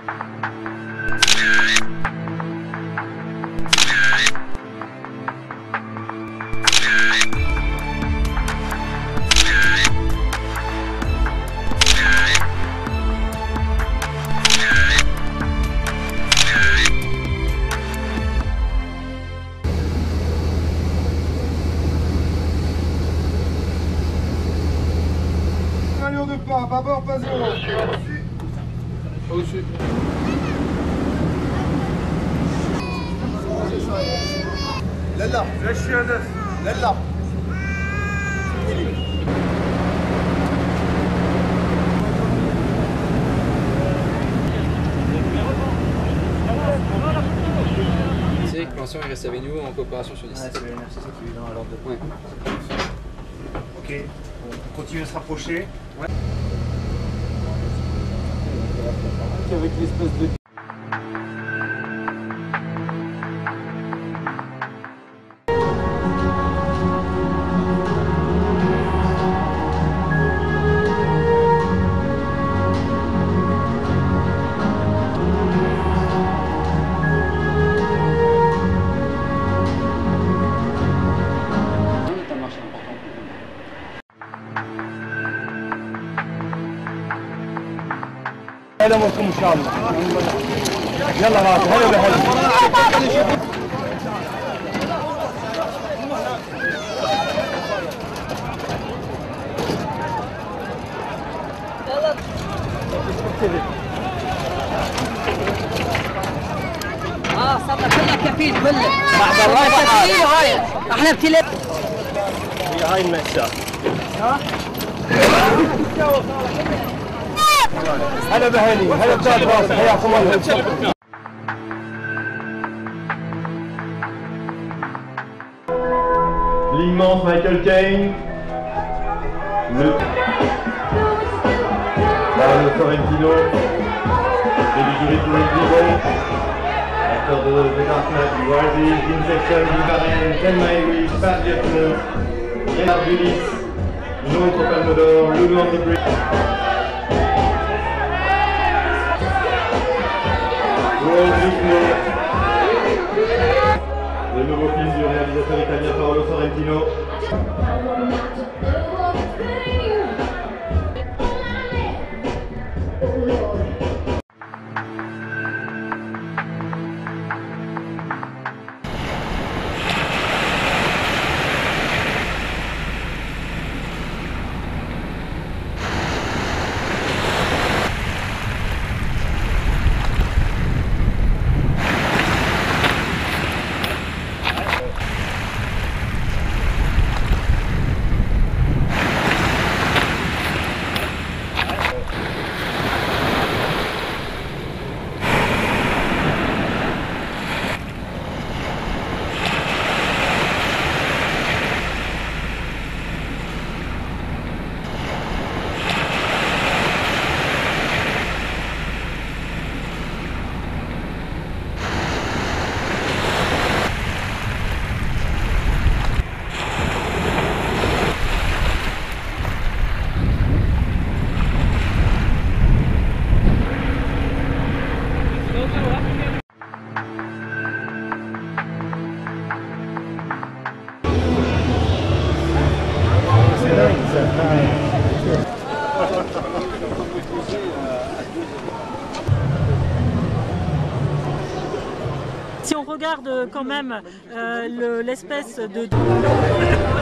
De pas, bâbord, pas zéro. Au-dessus. Lalla. Là, je suis à 9. Lalla. C'est que l'ancien reste avec nous en coopération sur 10. Ah, c'est ça qui est dans l'ordre de point. Ok, on continue à se rapprocher. Ouais. Avec l'espèce de... هلا بكم ان شاء الله. يلا غادي هلا بهلا. صرنا كلها كفيل كله بعد الله كفيل هاي احنا بتلف هي هاي المأساة. هلا بهني هلا بجاد راسي حياكم الله. L'immense Michael Caine, Mario Sorrentino, et du jury pour les Vivo, acteur de The Dark Knight, du Wardy, Jim Section, Guy Varenne, Thelma Ewis, Pat Jeffner, Renard Julis, Jean-Claude Palme d'Or, Lulu on the Bridge. Le nouveau film du réalisateur italien Paolo Sorrentino. Si on regarde quand même l'espèce de...